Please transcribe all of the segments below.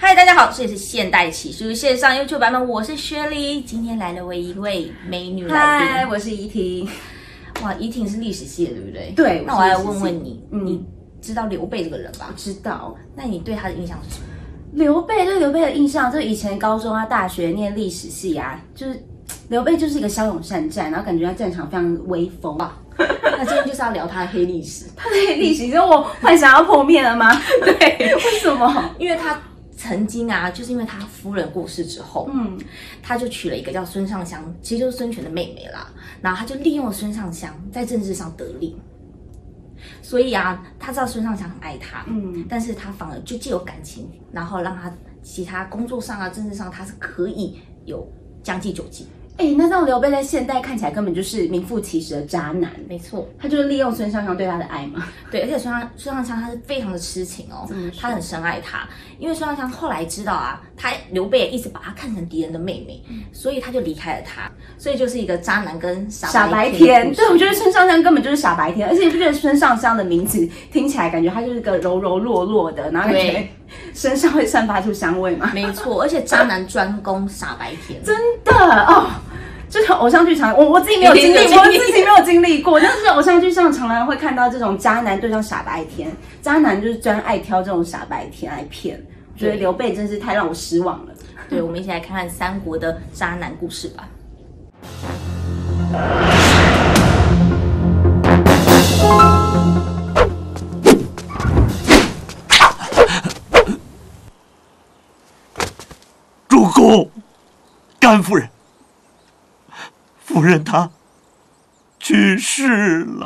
嗨，大家好，这里是现代启示线上 YouTube 版本，我是薛丽，今天来了一位美女来宾。 嗨，我是怡婷。 哇，怡婷是历史系的，对不对？ 对。 那我来问问你，你知道刘备这个人吧？ 知道。 那你对他的印象是什么？ 刘备对刘备的印象，就是以前高中啊、大学念历史系啊，就是刘备就是一个骁勇善战，然后感觉他战场非常威风啊。 那今天就是要聊他的黑历史。 他的黑历史，跟我幻想要破灭了吗？对，为什么？ 因为他曾经啊，就是因为他夫人过世之后，他就娶了一个叫孙尚香，其实就是孙权的妹妹啦。然后他就利用了孙尚香在政治上得利，所以啊，他知道孙尚香很爱他，但是他反而就借由感情，然后让他其他工作上啊、政治上，他是可以有将计就计。 那这样刘备在现代看起来根本就是名副其实的渣男。 没错， 他就是利用孙尚香对他的爱嘛。 对，而且孙尚香他是非常的痴情哦，他很深爱他。因为孙尚香后来知道啊，刘备也一直把他看成敌人的妹妹，所以他就离开了他。所以就是一个渣男跟傻白甜。 对，我觉得孙尚香根本就是傻白甜，而且你不觉得孙尚香的名字听起来感觉他就是个柔柔弱弱的，然后感觉身上会散发出香味嘛？ 没错，而且渣男专攻傻白甜， 真的哦。就是偶像剧常，我自己没有经历过，我自己没有经历过，但是偶像剧上常常会看到这种渣男对上傻白甜，渣男就是专爱挑这种傻白甜来骗。我觉得刘备真是太让我失望了。 对，我们一起来看看三国的渣男故事吧。 主公，甘夫人。夫人她去世了。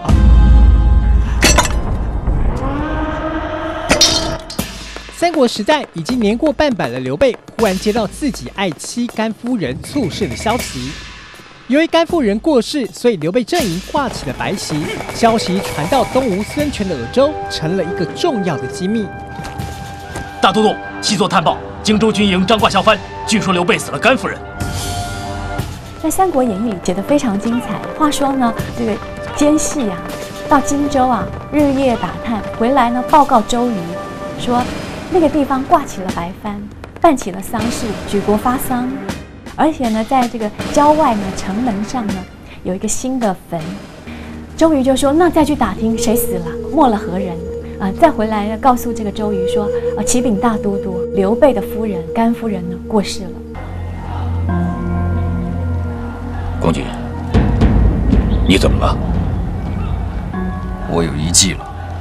三国时代已经年过半百的刘备，忽然接到自己爱妻甘夫人猝逝的消息。由于甘夫人过世，所以刘备阵营挂起了白旗。消息传到东吴孙权的耳中，成了一个重要的机密。 大都督，细作探报，荆州军营张挂下幡，据说刘备死了甘夫人。 在《三国演义》里写得非常精彩。话说呢，这个奸细啊，到荆州啊，日夜打探，回来呢报告周瑜，说那个地方挂起了白帆，办起了丧事，举国发丧。而且呢，在这个郊外呢，城门上呢，有一个新的坟。周瑜就说：“那再去打听谁死了，没了何人。”再回来呢，告诉这个周瑜说：“启禀大都督，刘备的夫人甘夫人呢过世了。” 公瑾，你怎么了？我有一计了，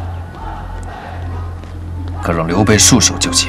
可让刘备束手就擒。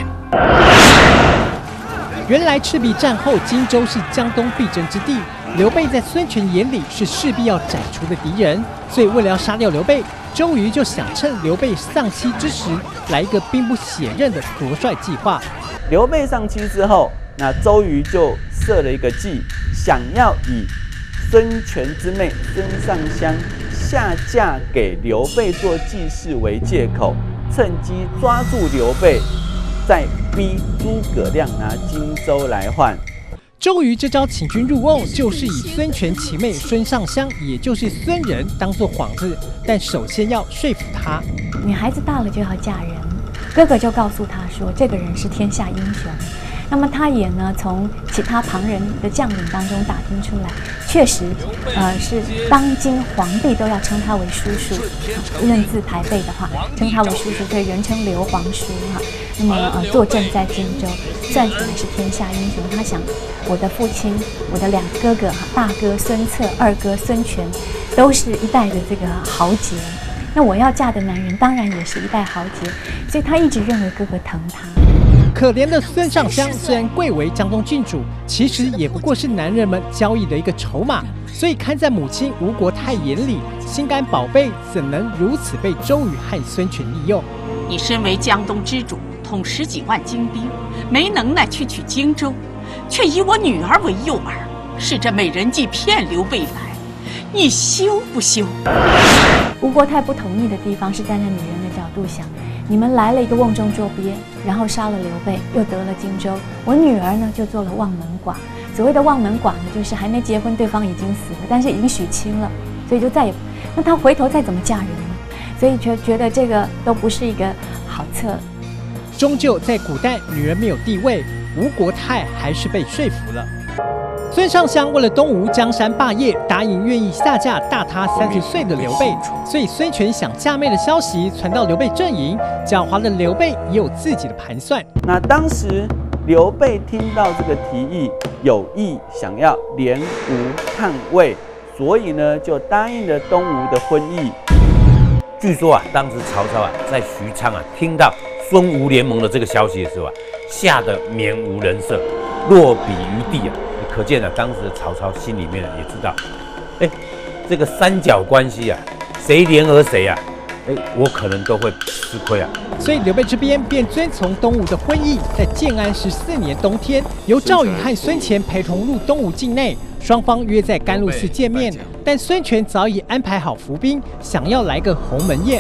原来赤壁战后，荆州是江东必争之地，刘备在孙权眼里是势必要斩除的敌人，所以为了要杀掉刘备，周瑜就想趁刘备丧妻之时，来一个兵不血刃的夺帅计划。 刘备丧妻之后，那周瑜就设了一个计，想要以孙权之妹孙尚香下嫁给刘备做继室为借口，趁机抓住刘备，再逼诸葛亮拿荆州来换。 周瑜这招请君入瓮，就是以孙权其妹孙尚香，也就是孙仁当做幌子，但首先要说服他。 女孩子大了就要嫁人，哥哥就告诉他说，这个人是天下英雄。那么他也呢，从其他旁人的将领当中打听出来，确实，是当今皇帝都要称他为叔叔，论资排辈的话，称他为叔叔，所以人称刘皇叔哈。那么坐镇在荆州，算起来是天下英雄。他想，我的父亲，我的两个哥哥哈，大哥孙策，二哥孙权，都是一代的这个豪杰。那我要嫁的男人当然也是一代豪杰，所以他一直认为哥哥疼他。 可怜的孙尚香虽然贵为江东郡主，其实也不过是男人们交易的一个筹码，所以看在母亲吴国太眼里，心肝宝贝怎能如此被周瑜和孙权利用？ 你身为江东之主，统10几万精兵，没能耐去取荆州，却以我女儿为诱饵，使这美人计骗刘备来，你羞不羞？ 吴国太不同意的地方是站在女人的角度想。你们来了一个瓮中捉鳖，然后杀了刘备，又得了荆州。我女儿呢，就做了望门寡。所谓的望门寡呢，就是还没结婚，对方已经死了，但是已经许亲了，所以就再也……那她回头再怎么嫁人呢？所以觉得这个都不是一个好策。 终究在古代女人没有地位，吴国太还是被说服了。孙尚香为了东吴江山霸业，答应愿意下嫁大他30岁的刘备，所以孙权想嫁妹的消息传到刘备阵营，狡猾的刘备也有自己的盘算。 那当时刘备听到这个提议，有意想要联吴抗魏，所以呢就答应了东吴的婚议。 据说啊，当时曹操啊在许昌啊听到孙吴联盟的这个消息的时候啊，吓得面无人色，落笔于地啊。可见啊，当时的曹操心里面也知道，这个三角关系啊，谁联合谁啊，我可能都会吃亏啊。 所以刘备这边便遵从东吴的婚议，在建安14年冬天，由赵宇和孙乾陪同入东吴境内，双方约在甘露寺见面。但孙权早已安排好伏兵，想要来个鸿门宴。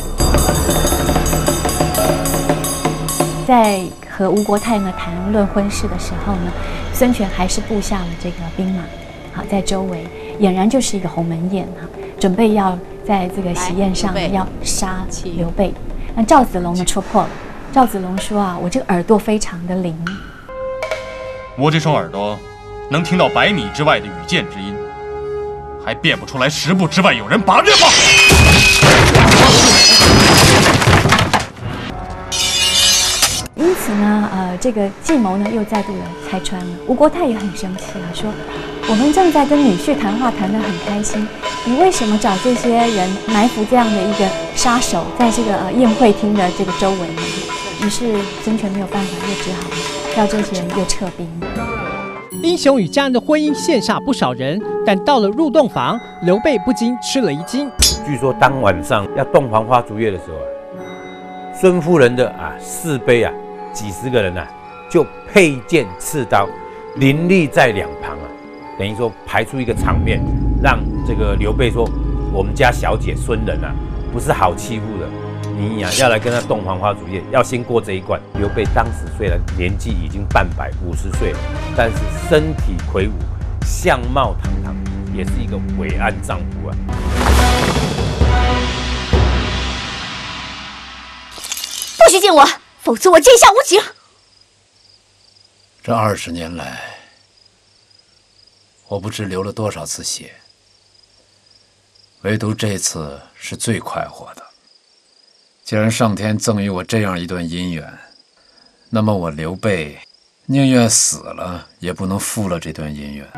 在和吴国太呢谈论婚事的时候呢，孙权还是布下了这个兵马，好在周围，俨然就是一个鸿门宴哈，准备要在这个喜宴上要杀刘备。那赵子龙呢戳破了，赵子龙说啊，我这个耳朵非常的灵， 我这双耳朵能听到100米之外的羽箭之音，还辨不出来10步之外有人拔刃吗？ 因此呢，这个计谋呢又再度的拆穿了。吴国太也很生气啊，说我们正在跟女婿谈话，谈得很开心，你为什么找这些人埋伏这样的一个杀手在这个宴会厅的这个周围呢？于是孙权没有办法，又只好叫这些人又撤兵。 英雄与家人的婚姻羡煞不少人，但到了入洞房，刘备不禁吃了一惊。 据说当晚上要洞房花烛夜的时候啊，孙夫人的侍妃啊，几十个人啊，就佩剑刺刀，林立在两旁啊，等于说排出一个场面，让这个刘备说，我们家小姐孙仁啊，不是好欺负的。你呀，要来跟他洞房花烛夜，要先过这一关。刘备当时虽然年纪已经半百，50岁了，但是身体魁梧，相貌堂堂，也是一个伟岸丈夫啊。 不许见我，否则我见下无情。 这20年来，我不知流了多少次血，唯独这次是最快活的。既然上天赠予我这样一段姻缘，那么我刘备宁愿死了，也不能负了这段姻缘。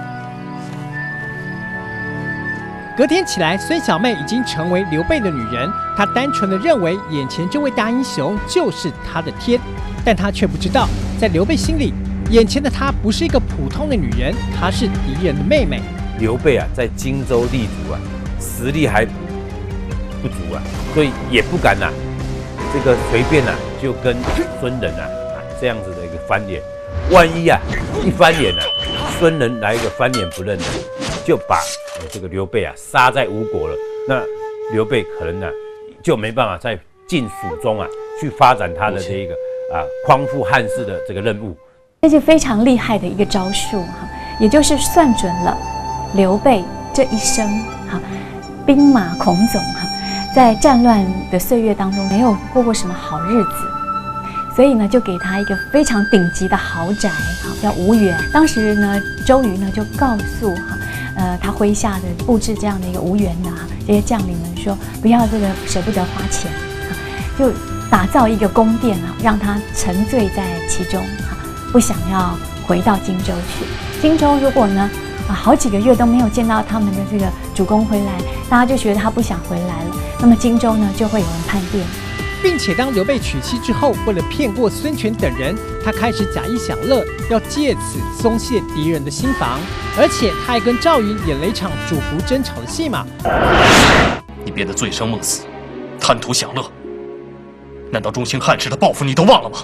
隔天起来，孙小妹已经成为刘备的女人，她单纯的认为眼前这位大英雄就是她的天，但她却不知道，在刘备心里，眼前的她不是一个普通的女人，她是敌人的妹妹。 刘备啊，在荆州立足啊，实力还不足啊，所以也不敢这个随便就跟孙仁这样子的一个翻脸。万一一翻脸孙仁来一个翻脸不认的，就把这个刘备杀在吴国了。那刘备可能就没办法再进蜀中去发展他的这个匡复汉室的这个任务。 这是非常厉害的一个招数哈，也就是算准了刘备这一生兵马孔总在战乱的岁月当中没有过过什么好日子，所以呢就给他一个非常顶级的豪宅叫吴园。当时呢周瑜呢就告诉他麾下的布置这样的一个吴园的这些将领们说，不要这个舍不得花钱就打造一个宫殿让他沉醉在其中不想要回到荆州去。荆州如果呢好几个月都没有见到他们的这个主公回来，大家就觉得他不想回来了，那么荆州呢就会有人叛变。 并且当刘备娶妻之后，为了骗过孙权等人，他开始假意享乐，要借此松懈敌人的心防，而且他还跟赵云演了一场主仆争吵的戏码。 你变得醉生梦死，贪图享乐，难道中兴汉室的报复你都忘了吗？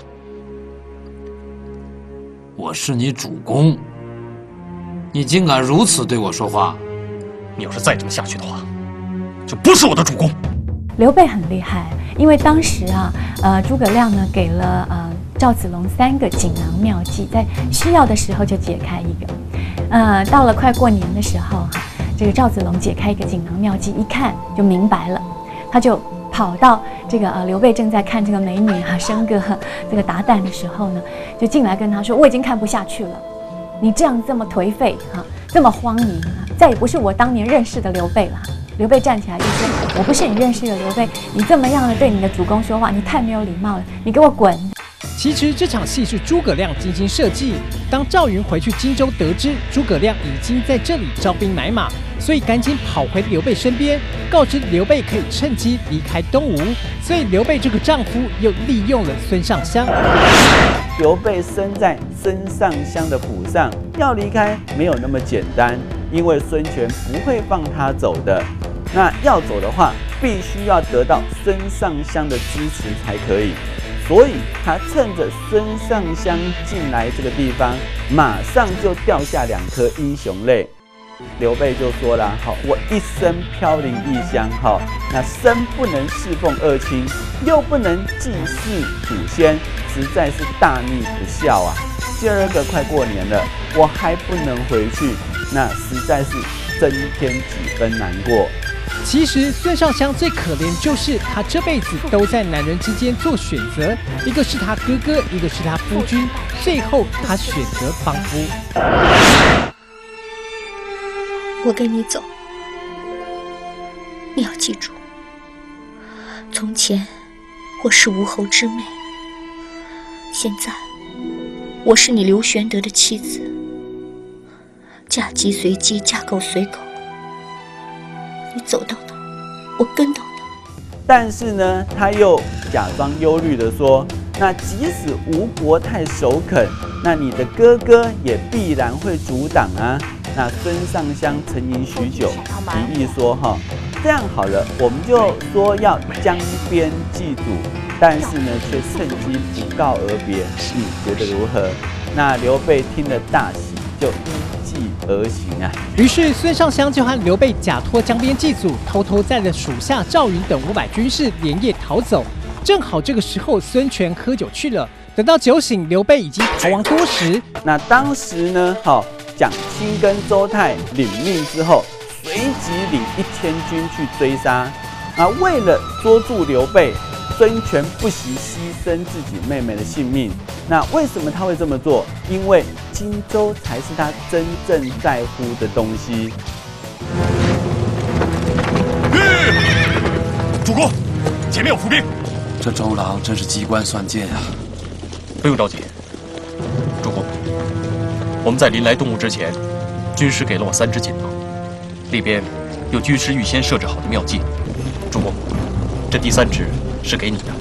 我是你主公，你竟敢如此对我说话！ 你要是再这么下去的话，就不是我的主公。 刘备很厉害，因为当时诸葛亮呢给了赵子龙3个锦囊妙计，在需要的时候就解开一个。到了快过年的时候这个赵子龙解开一个锦囊妙计，一看就明白了，他就跑到这个刘备正在看这个美女生个这个达旦的时候呢，就进来跟他说：“我已经看不下去了，你这样这么颓废这么荒淫再也不是我当年认识的刘备了。”刘备站起来就说：“我不是你认识的刘备，你这么样的对你的主公说话，你太没有礼貌了，你给我滚！” 其实这场戏是诸葛亮精心设计。当赵云回去荆州得知诸葛亮已经在这里招兵买马，所以赶紧跑回刘备身边，告知刘备可以趁机离开东吴。所以刘备这个丈夫又利用了孙尚香。 刘备生在孙尚香的府上，要离开没有那么简单，因为孙权不会放他走的。那要走的话，必须要得到孙尚香的支持才可以。所以他趁着孙尚香进来这个地方，马上就掉下2颗英雄泪。刘备就说了：“好，我一生飘零异乡，好，那生不能侍奉二亲，又不能祭祀祖先，实在是大逆不孝啊！第二个快过年了，我还不能回去，那实在是增添几分难过。” 其实孙尚香最可怜就是他这辈子都在男人之间做选择，一个是他哥哥，一个是他夫君，最后他选择帮夫。 我跟你走，你要记住，从前我是吴侯之妹，现在我是你刘玄德的妻子，嫁鸡随鸡，嫁狗随狗。你走到哪，我跟到哪。 但是呢，他又假装忧虑地说：“那即使吴国太首肯，那你的哥哥也必然会阻挡啊。”那孙尚香沉吟许久，提议说：“这样好了，我们就说要江边祭祖，但是呢，却趁机不告而别。你觉得如何？”那刘备听了大喜，就依计而行啊。 于是孙尚香就和刘备假托江边祭祖，偷偷载着属下赵云等500军士连夜逃走。正好这个时候，孙权喝酒去了。等到酒醒，刘备已经逃亡多时。 那当时呢，蒋钦跟周泰领命之后，随即领1000军去追杀。为了捉住刘备，孙权不惜牺牲自己妹妹的性命。那为什么他会这么做？因为荆州才是他真正在乎的东西。 主公，前面有伏兵。 这周郎真是机关算尽啊！ 不用着急，主公，我们在临来东吴之前，军师给了我3支锦囊，里边有军师预先设置好的妙计。主公，这第3支是给你的。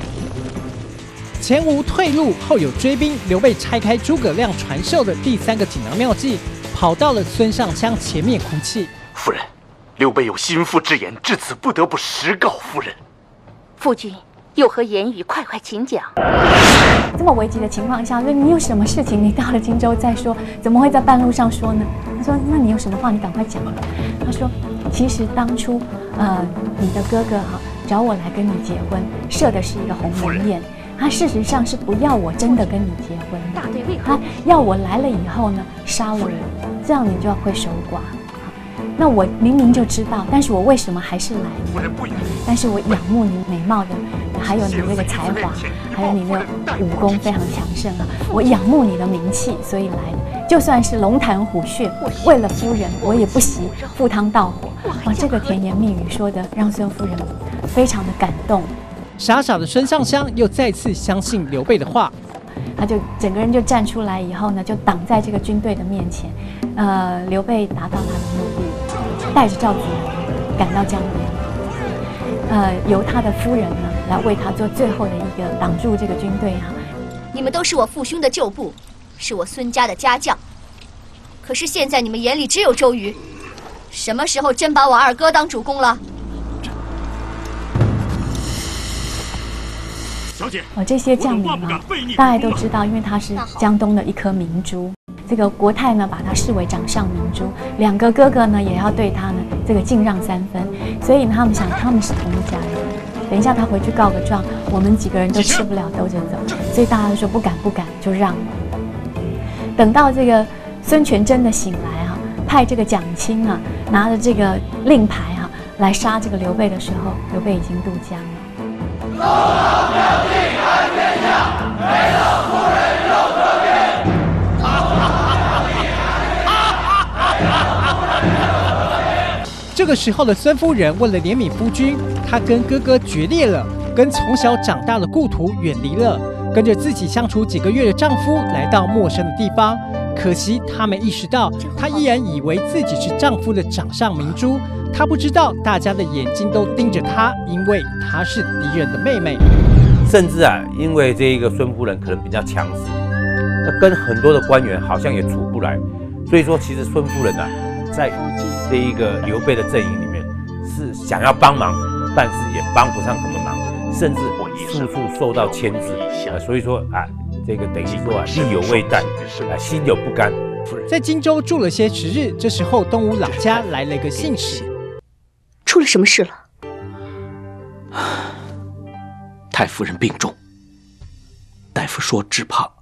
前无退路，后有追兵，刘备拆开诸葛亮传授的第3个锦囊妙计，跑到了孙尚香前面哭泣：“ 夫人，刘备有心腹之言，至此不得不实告夫人。” 夫君有何言语，快请讲。 这么危急的情况下，说你有什么事情，你到了荆州再说，怎么会在半路上说呢？他说：“那你有什么话，你赶快讲。”他说：“其实当初，你的哥哥找我来跟你结婚，设的是一个鸿门宴。他事实上是不要我真的跟你结婚，他要我来了以后呢，杀了我，这样你就会守寡。那我明明就知道，但是我为什么还是来呢？但是我仰慕你美貌的，还有你那个才华，还有你那个武功非常强盛啊！我仰慕你的名气，所以来的。就算是龙潭虎穴，为了夫人，我也不惜赴汤蹈火。哇，这个甜言蜜语说的让孙夫人非常的感动。 傻傻的孙尚香又再次相信刘备的话， 他就整个人就站出来以后呢，就挡在这个军队的面前。刘备达到他的目的，带着赵子龙赶到江边，由他的夫人呢来为他做最后的一个挡住这个军队啊。 你们都是我父兄的旧部，是我孙家的家将，可是现在你们眼里只有周瑜，什么时候真把我二哥当主公了？ 小姐， 这些将领啊，大家都知道，因为他是江东的一颗明珠。这个国泰呢，把他视为掌上明珠，2个哥哥呢，也要对他呢这个敬让3分，所以他们想他们是同一家人。等一下他回去告个状，我们几个人都吃不了兜着走，所以大家都说不敢，就让。等到这个孙权真的醒来派这个蒋钦拿着这个令牌来杀这个刘备的时候，刘备已经渡江了。 这个时候的孙夫人为了怜悯夫君，她跟哥哥决裂了，跟从小长大的故土远离了，跟着自己相处几个月的丈夫来到陌生的地方。可惜她没意识到，她依然以为自己是丈夫的掌上明珠。她不知道大家的眼睛都盯着她，因为她是敌人的妹妹。 甚至啊，因为这一个孙夫人可能比较强势，跟很多的官员好像也处不来，所以说其实孙夫人啊，在这一个刘备的阵营里面是想要帮忙，但是也帮不上什么忙，甚至处处受到牵制。所以说啊，这个等于说啊，力有未逮，心有不甘。 在荆州住了些时日，这时候东吴老家来了一个信使。 出了什么事了？ 太夫人病重，大夫说只怕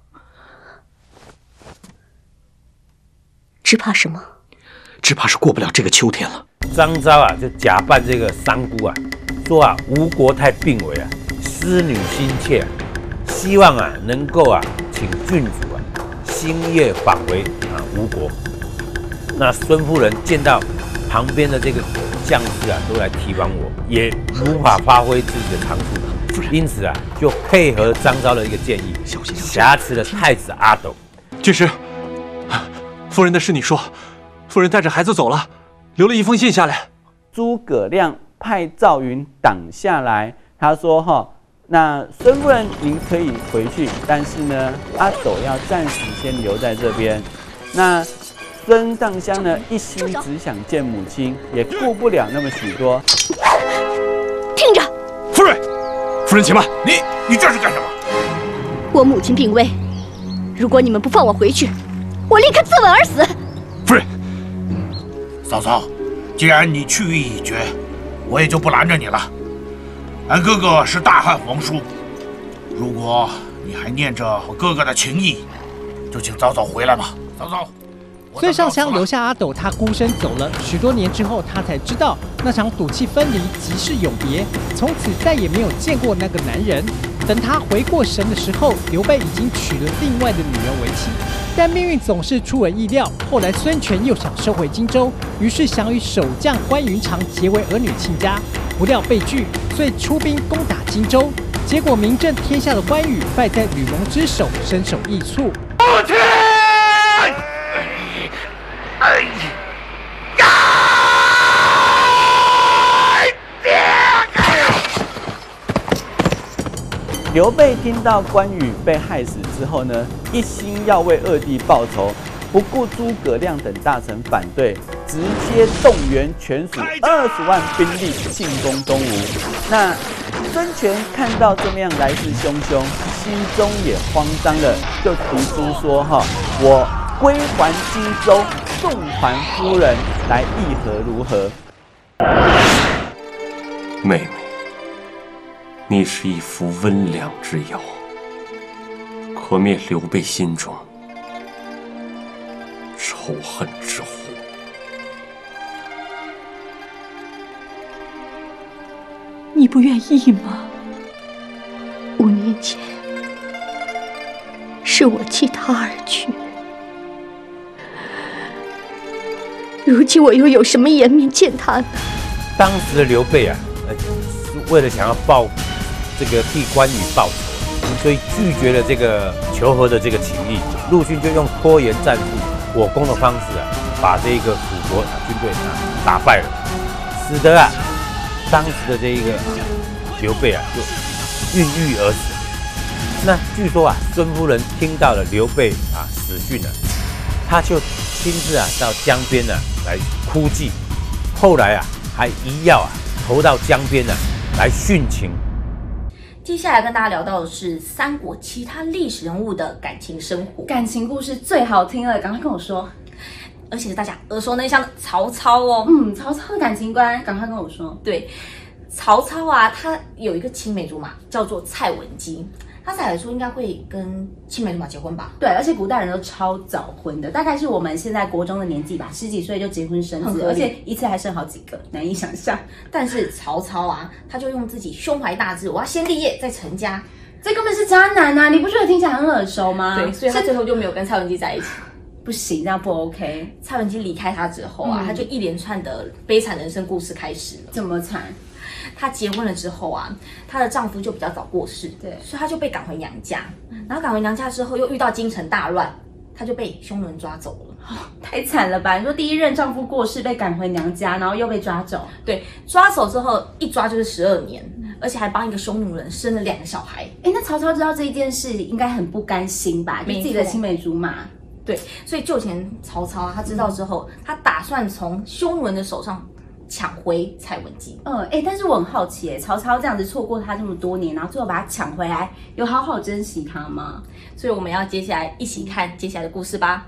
什么？ 只怕是过不了这个秋天了。 张昭啊，就假扮这个三姑啊，说啊吴国太病危啊，思女心切啊，希望啊能够啊请郡主啊星夜访回啊吴国。那孙夫人见到旁边的这个将士啊都来提防我，也无法发挥自己的长处，因此啊就配合张昭的一个建议，挟持了太子阿斗。 军师，夫人的事你说，夫人带着孩子走了，留了一封信下来。 诸葛亮派赵云挡下来，他说那孙夫人您可以回去，但是呢，阿斗要暂时先留在这边。那孙尚香呢，一心只想见母亲，也顾不了那么许多。 听着， 夫人，夫人且慢，你这是干什么？ 我母亲病危，如果你们不放我回去，我立刻自刎而死。 夫人，嫂嫂，既然你去意已决，我也就不拦着你了。俺哥哥是大汉皇叔，如果你还念着我哥哥的情谊，就请早早回来吧。早早。 孙尚香留下阿斗，他孤身走了。许多年之后，他才知道那场赌气分离即是永别，从此再也没有见过那个男人。等他回过神的时候，刘备已经娶了另外的女人为妻。但命运总是出人意料，后来孙权又想收回荆州，于是想与守将关云长结为儿女亲家，不料被拒，所以出兵攻打荆州。结果名震天下的关羽败在吕蒙之手，身首异处。 父亲！ 刘备听到关羽被害死之后呢，一心要为二弟报仇，不顾诸葛亮等大臣反对，直接动员全蜀20万兵力进攻东吴。那孙权看到这么样来势汹汹，心中也慌张了，就提出说我归还荆州，送还夫人，来议和如何？ 妹妹，你是一副温良之药，可灭刘备心中仇恨之火。 你不愿意吗 ？5年前是我弃他而去，如今我又有什么颜面见他呢？ 当时的刘备啊，是为了想要替关羽报仇，所以拒绝了这个求和的这个情谊。陆逊就用拖延战术、火攻的方式啊，把这个楚国军队打败了，使得当时的这一个刘备就郁郁而死。那据说孙夫人听到了刘备死讯了，他就亲自到江边来哭祭，后来还一药投到江边来殉情。 接下来跟大家聊到的是三国其他历史人物的感情生活， 感情故事最好听了，赶快跟我说。 而且是大家耳熟能详的曹操哦。 曹操的感情观，赶快跟我说。 对，曹操他有一个青梅竹马，叫做蔡文姬。 他照理说应该会跟青梅竹马结婚吧？ 对，而且古代人都超早婚的，大概是我们现在国中的年纪吧，10几岁就结婚生子，而且一次还生好几个，难以想象。 但是曹操啊，他就用自己胸怀大志，我要先立业再成家， 这根本是渣男啊！你不觉得听起来很耳熟吗？ 对，所以他最后就没有跟蔡文姬在一起。 不行，这样不 OK。 蔡文姬离开他之后啊，他就一连串的悲惨人生故事开始了。 怎么惨？ 她结婚了之后啊，她的丈夫就比较早过世， 对， 所以她就被赶回娘家。然后赶回娘家之后，又遇到京城大乱，她就被匈奴人抓走了。 太惨了吧！你说第一任丈夫过世，被赶回娘家，然后又被抓走。 对，抓走之后一抓就是12年，而且还帮一个匈奴人生了2个小孩。 那曹操知道这一件事，应该很不甘心吧？就自己的青梅竹马。 对，所以就前曹操啊，他知道之后，他打算从匈奴人的手上抢回蔡文姬。 但是我很好奇，曹操这样子错过他这么多年，然后最后把他抢回来，有好好珍惜他吗？ 所以我们要接下来一起看接下来的故事吧。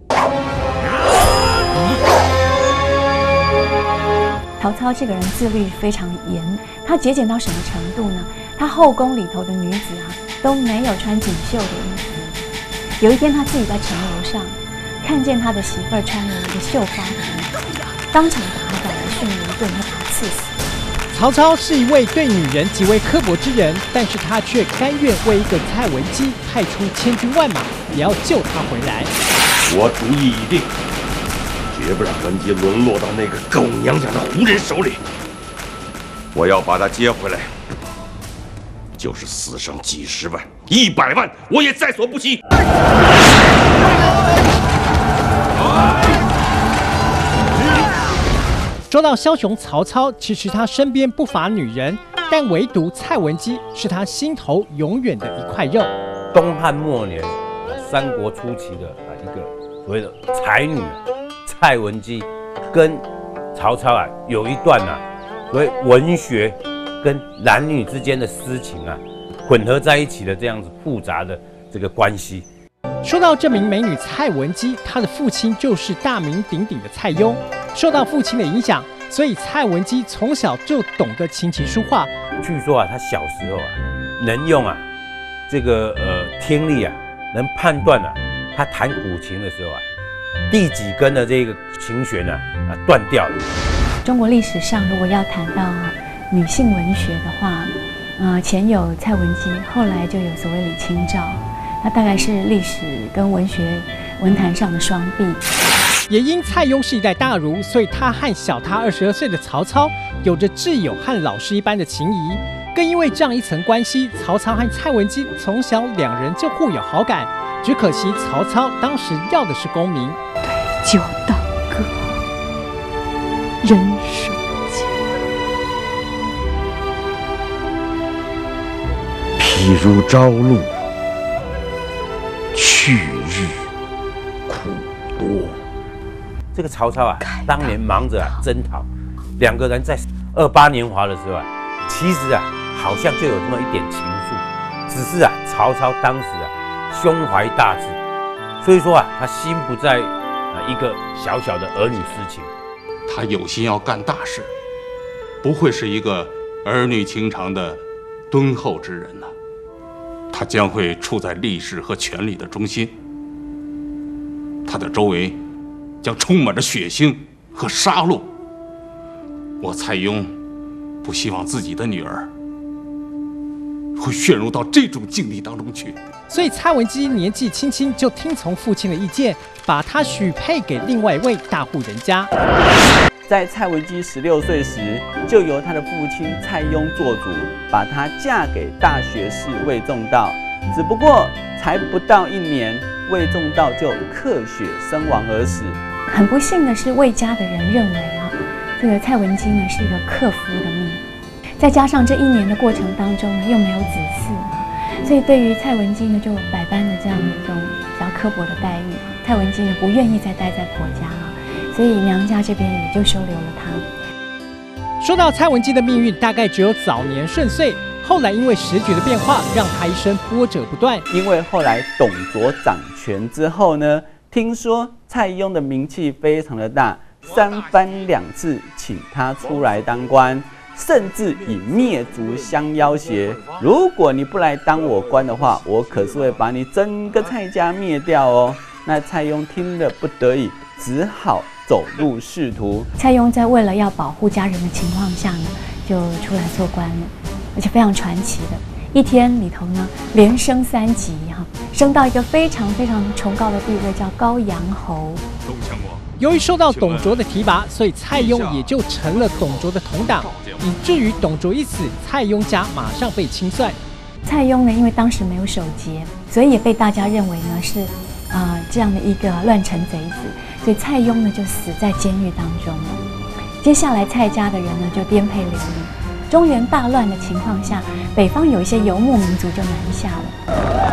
曹操这个人自律非常严，他节俭到什么程度呢？他后宫里头的女子啊都没有穿锦绣的衣服。有一天，他自己在城楼上看见他的媳妇儿穿了一个绣花的衣服，当场把他找来训了一顿，要把他刺死。 曹操是一位对女人极为刻薄之人，但是他却甘愿为一个蔡文姬派出千军万马，也要救她回来。 我主意已定，绝不让文姬沦落到那个狗娘养的胡人手里。我要把她接回来，就是死伤几十万、100万，我也在所不惜。 说到枭雄曹操，其实他身边不乏女人，但唯独蔡文姬是他心头永远的一块肉。 东汉末年、三国初期的一个所谓的才女蔡文姬，跟曹操啊有一段所谓文学跟男女之间的私情混合在一起的这样子复杂的这个关系。 说到这名美女蔡文姬，她的父亲就是大名鼎鼎的蔡邕。受到父亲的影响，所以蔡文姬从小就懂得琴棋书画。 据说她小时候能用这个听力能判断她弹古琴的时候第几根的这个琴弦断掉了。 中国历史上如果要谈到女性文学的话，前有蔡文姬，后来就有所谓李清照，那大概是历史跟文学文坛上的双璧。 也因蔡邕是一代大儒，所以他和小他22岁的曹操有着挚友和老师一般的情谊。更因为这样一层关系，曹操和蔡文姬从小2人就互有好感。只可惜曹操当时要的是功名， 酒当歌，人生间。 譬如朝露，去日苦多。 这个曹操当年忙着征讨，2个人在28年华的时候其实好像就有这么一点情愫，只是曹操当时胸怀大志，所以说他心不在一个小小的儿女私情， 他有心要干大事，不会是一个儿女情长的敦厚之人呐。他将会处在历史和权力的中心，他的周围将充满着血腥和杀戮。我蔡邕不希望自己的女儿会陷入到这种境地当中去， 所以蔡文姬年纪轻轻就听从父亲的意见，把她许配给另外一位大户人家。 在蔡文姬16岁时，就由她的父亲蔡邕做主，把她嫁给大学士魏仲道。只不过才不到1年，魏仲道就客血身亡而死。 很不幸的是，魏家的人认为这个蔡文姬呢是一个克夫的命，再加上这1年的过程当中呢又没有子嗣，所以对于蔡文姬呢就百般的这样一种比较刻薄的待遇。蔡文姬呢不愿意再待在婆家所以娘家这边也就收留了她。 说到蔡文姬的命运，大概只有早年顺遂，后来因为时局的变化，让她一生波折不断。 因为后来董卓掌权之后呢，听说蔡邕的名气非常的大，3番2次请他出来当官， 甚至以灭族相要挟。如果你不来当我官的话，我可是会把你整个蔡家灭掉哦。那蔡邕听了不得已，只好走入仕途。 蔡邕在为了要保护家人的情况下呢，就出来做官了，而且非常传奇的。一天里头呢，连升3级哈，升到一个非常非常崇高的地位，叫高阳侯。 由于受到董卓的提拔，所以蔡邕也就成了董卓的同党，以至于董卓一死，蔡邕家马上被清算。 蔡邕呢，因为当时没有守节，所以也被大家认为呢是这样的一个乱臣贼子，所以蔡邕呢就死在监狱当中了。接下来蔡家的人呢就颠沛流离，中原大乱的情况下，北方有一些游牧民族就南下了，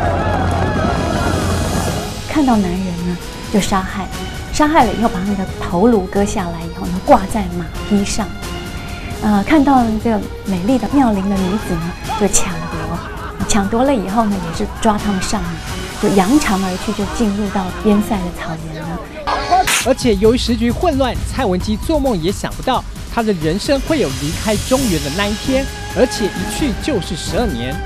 看到男人呢就杀害。杀害了以后，把他们的头颅割下来以后呢，挂在马匹上。看到这个美丽的妙龄的女子呢，就抢夺。抢夺了以后呢，也是抓他们上马，就扬长而去，就进入到边塞的草原了。 而且由于时局混乱，蔡文姬做梦也想不到，她的人生会有离开中原的那一天，而且一去就是12年。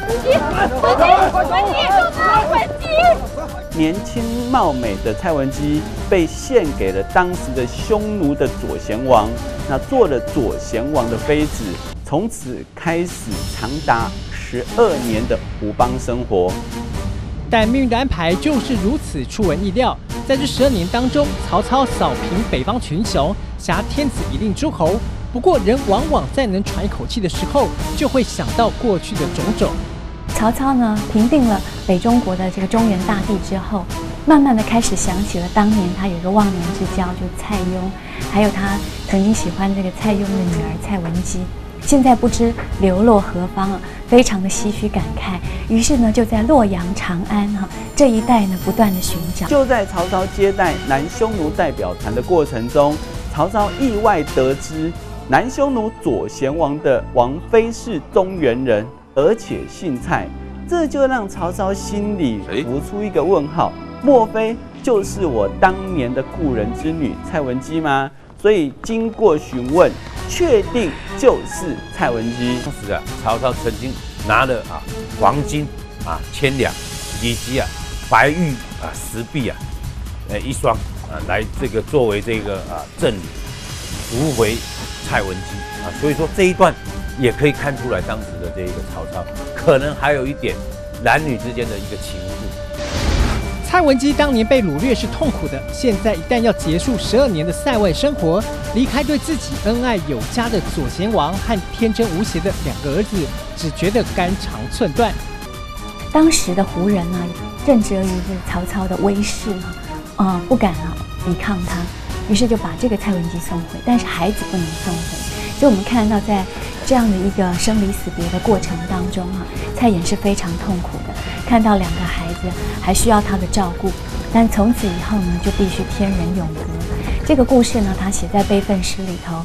年轻貌美的蔡文姬被献给了当时的匈奴的左贤王，那做了左贤王的妃子，从此开始长达12年的胡邦生活。 但命运的安排就是如此出人意料，在这12年当中，曹操扫平北方群雄，挟天子以令诸侯。不过，人往往在能喘一口气的时候，就会想到过去的种种。 曹操呢，平定了北中国的这个中原大地之后，慢慢的开始想起了当年他有一个忘年之交，就是蔡邕，还有他曾经喜欢这个蔡邕的女儿蔡文姬，现在不知流落何方了，非常的唏嘘感慨。于是呢，就在洛阳、长安这一带呢，不断的寻找。 就在曹操接待南匈奴代表团的过程中，曹操意外得知南匈奴左贤王的王妃是中原人，而且姓蔡，这就让曹操心里浮出一个问号：莫非就是我当年的故人之女蔡文姬吗？所以经过询问，确定就是蔡文姬。 当时曹操曾经拿了黄金1000两，以及白玉10璧1双来这个作为这个赠礼赎回蔡文姬所以说这一段也可以看出来，当时的这个曹操可能还有一点男女之间的一个情愫。 蔡文姬当年被掳掠是痛苦的，现在一旦要结束12年的塞外生活，离开对自己恩爱有加的左贤王和天真无邪的2个儿子，只觉得肝肠寸断。 当时的胡人正折于曹操的威势不敢抵抗他，于是就把这个蔡文姬送回，但是孩子不能送回。所以我们看到，在这样的一个生离死别的过程当中蔡衍是非常痛苦的，看到2个孩子还需要他的照顾，但从此以后呢，就必须天人永隔。这个故事呢，他写在悲愤诗里头。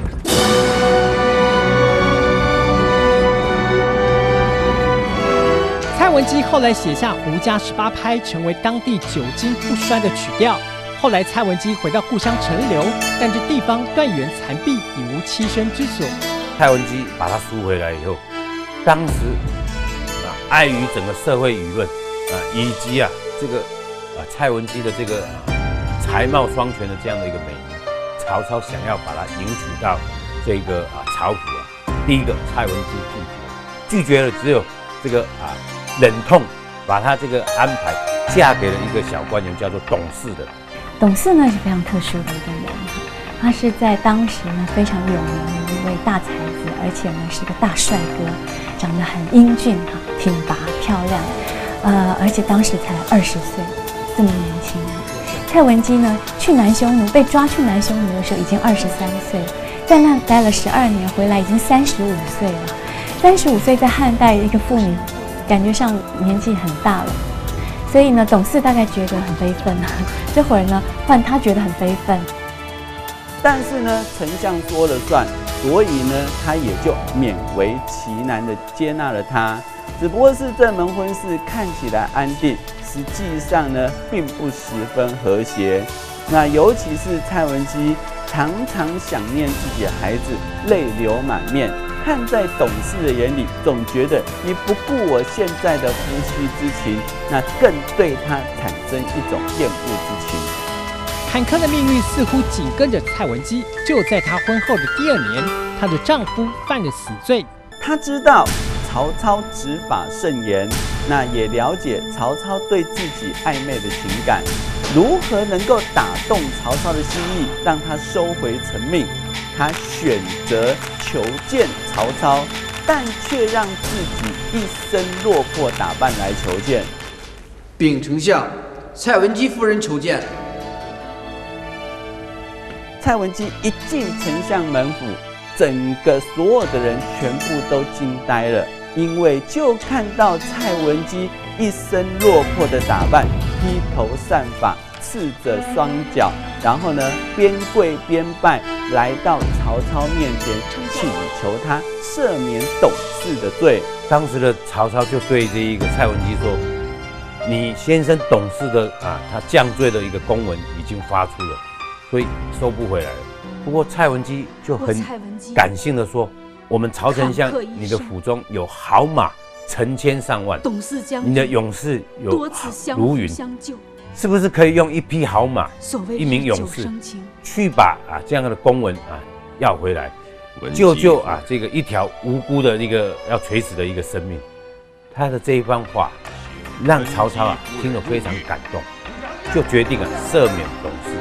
蔡文姬后来写下《胡笳18拍》，成为当地久经不衰的曲调。后来蔡文姬回到故乡陈留，但这地方断垣残壁，已无栖身之所。 蔡文姬把他赎回来以后，当时碍于整个社会舆论以及这个蔡文姬的这个才貌双全的这样的一个美名，曹操想要把她迎娶到这个曹府第一个蔡文姬拒绝了，只有这个忍痛把她这个安排嫁给了一个小官员，叫做董氏的。 董氏呢是非常特殊的一个人，他是在当时呢非常有名的一位大才子，而且呢是个大帅哥，长得很英俊挺拔漂亮，而且当时才20岁，这么年轻。蔡文姬呢去南匈奴，被抓去南匈奴的时候已经23岁了，在那待了12年，回来已经35岁了。35岁在汉代一个妇女，感觉上年纪很大了。所以呢，董氏大概觉得很悲愤这会儿呢，换他觉得很悲愤。 但是呢，丞相说了算，所以呢，他也就勉为其难的接纳了他。只不过是这门婚事看起来安定，实际上呢，并不十分和谐。那尤其是蔡文姬常常想念自己的孩子，泪流满面， 看在董事的眼里，总觉得你不顾我现在的夫妻之情，那更对他产生一种厌恶之情。 坎坷的命运似乎紧跟着蔡文姬。就在她婚后的第2年，她的丈夫犯了死罪。 她知道曹操执法甚严，那也了解曹操对自己暧昧的情感，如何能够打动曹操的心意，让他收回成命？他选择求见曹操，但却让自己一身落魄打扮来求见。 禀丞相，蔡文姬夫人求见。 蔡文姬一进丞相门府，整个所有的人全部都惊呆了，因为就看到蔡文姬一身落魄的打扮，披头散发，赤着双脚，然后呢边跪边拜，来到曹操面前，请求他赦免董事的罪。 当时的曹操就对这一个蔡文姬说：“你先生董事的他降罪的一个公文已经发出了，所以收不回来了。”不过蔡文姬就很感性的说：“我们曹丞相，你的府中有好马成千上万， 董事将军， 你的勇士有多次如云， 相救， 是不是可以用一匹好马，一名勇士去把这样的公文要回来，救这个一条无辜的一个要垂死的一个生命？”他的这一番话让曹操听了非常感动，就决定赦免董事。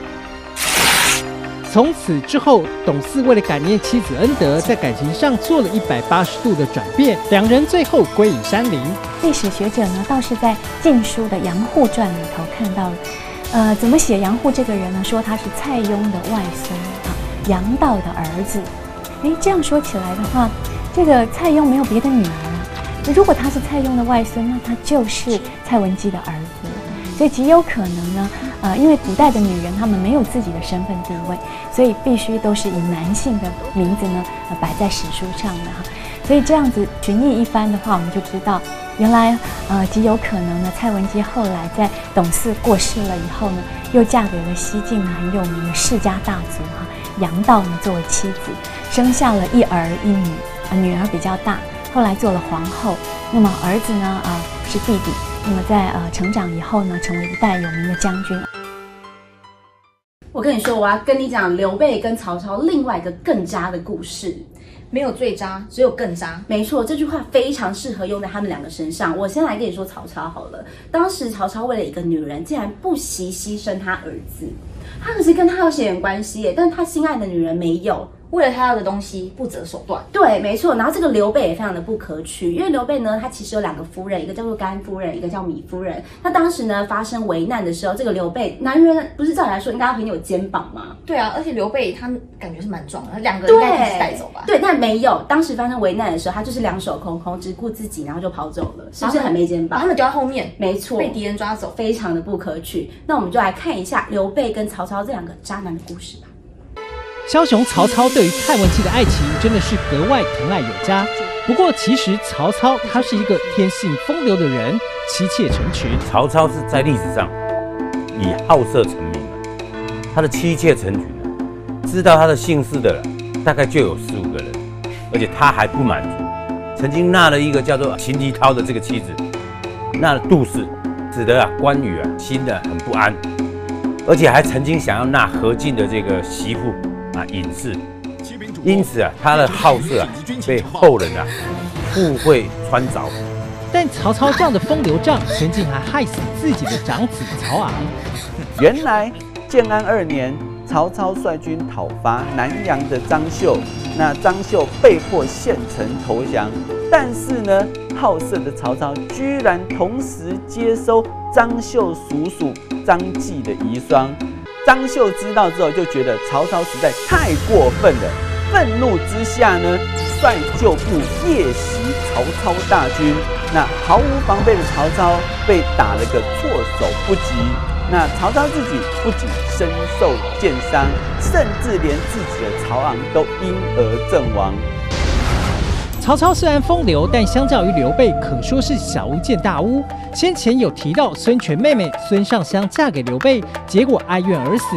从此之后，董事为了感念妻子恩德，在感情上做了180度的转变，两人最后归隐山林。 历史学者呢，倒是在《晋书》的杨户传里头看到了，怎么写杨户这个人呢？说他是蔡邕的外孙杨道的儿子。这样说起来的话，这个蔡邕没有别的女儿了。如果他是蔡邕的外孙，那他就是蔡文姬的儿子。所以极有可能呢，因为古代的女人她们没有自己的身份地位，所以必须都是以男性的名字呢摆在史书上的哈。所以这样子寻绎一番的话，我们就知道，原来极有可能呢，蔡文姬后来在董事过世了以后呢，又嫁给了西晋很有名的世家大族杨道呢作为妻子，生下了1儿1女，女儿比较大，后来做了皇后，那么儿子呢是弟弟。那么在成长以后呢，成为一代有名的将军。 我跟你说，我要跟你讲刘备跟曹操另外一个更渣的故事。 没有最渣，只有更渣。 没错，这句话非常适合用在他们两个身上。我先来跟你说曹操好了。当时曹操为了一个女人，竟然不惜牺牲他儿子。他儿子跟他有血缘关系耶，但是他心爱的女人没有。 为了他要的东西不择手段。 对，没错。然后这个刘备也非常的不可取，因为刘备呢，他其实有2个夫人，一个叫做甘夫人，一个叫糜夫人。那当时呢发生危难的时候，这个刘备男人不是照理来说应该要很有肩膀吗？ 对啊，而且刘备他感觉是蛮壮的，2个人应该一起带走吧？ 对，但没有。当时发生危难的时候，他就是2手空空，只顾自己，然后就跑走了，是不是很没肩膀？ 把他们丢在后面， 没错， 被敌人抓走， 非常的不可取。那我们就来看一下刘备跟曹操这2个渣男的故事吧。 枭雄曹操对于蔡文姬的爱情真的是格外疼爱有加。不过其实曹操他是一个天性风流的人，妻妾成群。 曹操是在历史上以好色成名的，他的妻妾成群，知道他的姓氏的大概就有15个人，而且他还不满足，曾经纳了一个叫做秦迪涛的这个妻子，纳了杜氏，使得关羽心的很不安，而且还曾经想要纳何进的这个媳妇尹氏，因此他的好色被后人附会穿凿。 但曹操这样的风流账，曾经还害死自己的长子曹昂。 原来建安2年，曹操率军讨伐南阳的张绣，那张绣被迫献城投降，但是呢，好色的曹操居然同时接收张绣叔叔张继的遗孀。张绣知道之后就觉得曹操实在太过分了，愤怒之下呢，率旧部夜袭曹操大军。那毫无防备的曹操被打了个措手不及。那曹操自己不仅身受箭伤，甚至连自己的曹昂都因而阵亡。 曹操虽然风流，但相较于刘备，可说是小巫见大巫。先前有提到孙权妹妹孙尚香嫁给刘备，结果哀怨而死。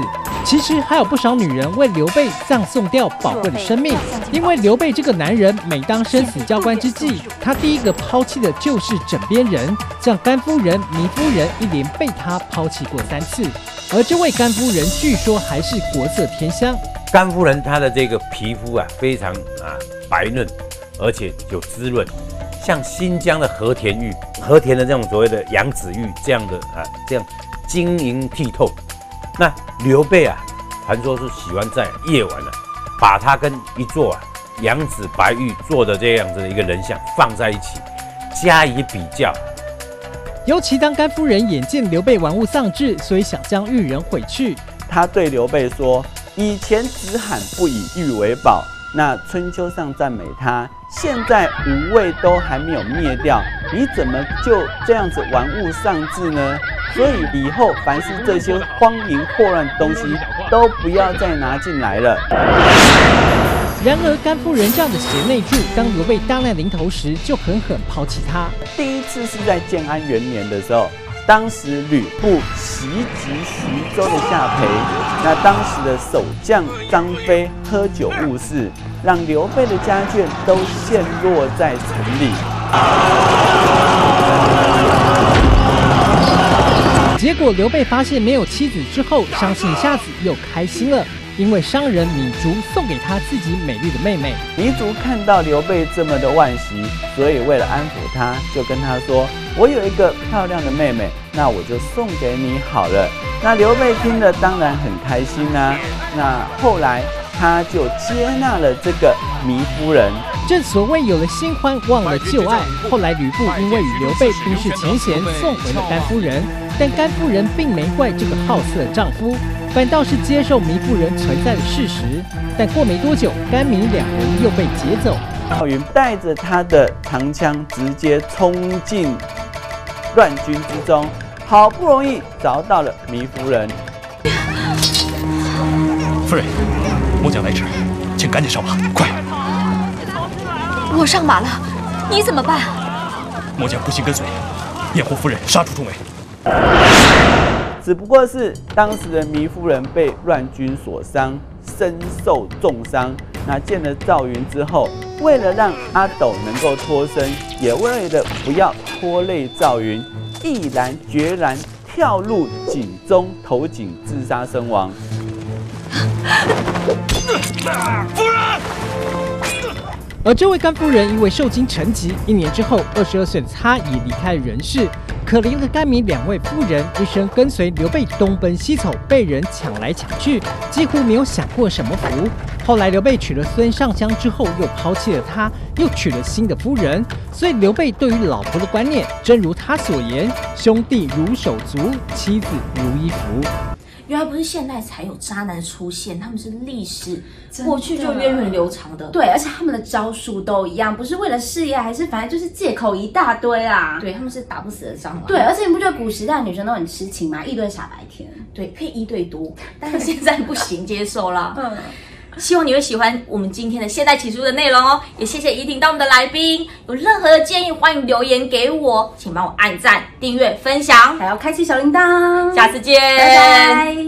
其实还有不少女人为刘备葬送掉宝贵的生命，因为刘备这个男人，每当生死交关之际，他第一个抛弃的就是枕边人，像甘夫人、糜夫人一连被他抛弃过3次。而这位甘夫人据说还是国色天香。 甘夫人她的这个皮肤啊非常白嫩，而且有滋润，像新疆的和田玉、和田的这种所谓的羊脂玉这样的这样晶莹剔透。那刘备啊，传说是喜欢在夜晚把它跟一座羊脂白玉做的这样子的一个人像放在一起，加以比较。 尤其当甘夫人眼见刘备玩物丧志，所以想将玉人毁去。 他对刘备说：“以前子罕不以玉为宝，那春秋上赞美他，现在吴魏都还没有灭掉，你怎么就这样子玩物丧志呢？所以以后凡是这些荒淫祸乱的东西，都不要再拿进来了。” 然而甘夫人这样的贤内助，当刘备大难临头时，就狠狠抛弃他。 第一次是在建安元年的时候，当时吕布袭击徐州的下邳，那当时的守将张飞喝酒误事，让刘备的家眷都陷落在城里。 结果刘备发现没有妻子之后，伤心一下子又开心了。因为商人糜竺送给他自己美丽的妹妹。 糜竺看到刘备这么的惋惜，所以为了安抚他，就跟他说：“我有一个漂亮的妹妹，那我就送给你好了。”那刘备听了当然很开心啊。那后来他就接纳了这个糜夫人。 正所谓有了新欢忘了旧爱。后来吕布因为与刘备冰释前嫌，送回了甘夫人，但甘夫人并没怪这个好色的丈夫，反倒是接受糜夫人存在的事实。但过没多久，甘糜2人又被劫走。 赵云带着他的长枪直接冲进乱军之中，好不容易找到了糜夫人。 夫人，末将来迟，请赶紧上马，快！ 我上马了，你怎么办？ 末将不幸跟随，掩护夫人杀出重围。 只不过是当时的糜夫人被乱军所伤，身受重伤。那见了赵云之后，为了让阿斗能够脱身，也为了不要拖累赵云，毅然决然跳入井中投井自杀身亡。 夫人。 而这位甘夫人因为受惊成疾，1年之后，22岁的她也离开了人世。可怜的甘糜2位夫人，一生跟随刘备东奔西走，被人抢来抢去，几乎没有享过什么福。后来刘备娶了孙尚香之后，又抛弃了她，又娶了新的夫人。所以刘备对于老婆的观念，真如他所言：兄弟如手足，妻子如衣服。 原来不是现代才有渣男出现，他们是历史过去就源远流长的。 对，而且他们的招数都一样，不是为了事业，还是反正就是借口一大堆啊。 对，他们是打不死的蟑螂。 对，而且你不觉得古时代女生都很痴情吗？一堆傻白甜。 对，可以1对多，但是现在不行，接受啦。希望你会喜欢我们今天的现代起诉的内容哦，也谢谢怡婷当我们的来宾。有任何的建议，欢迎留言给我，请帮我按赞、订阅、分享， 还要开启小铃铛。 下次见， 拜拜。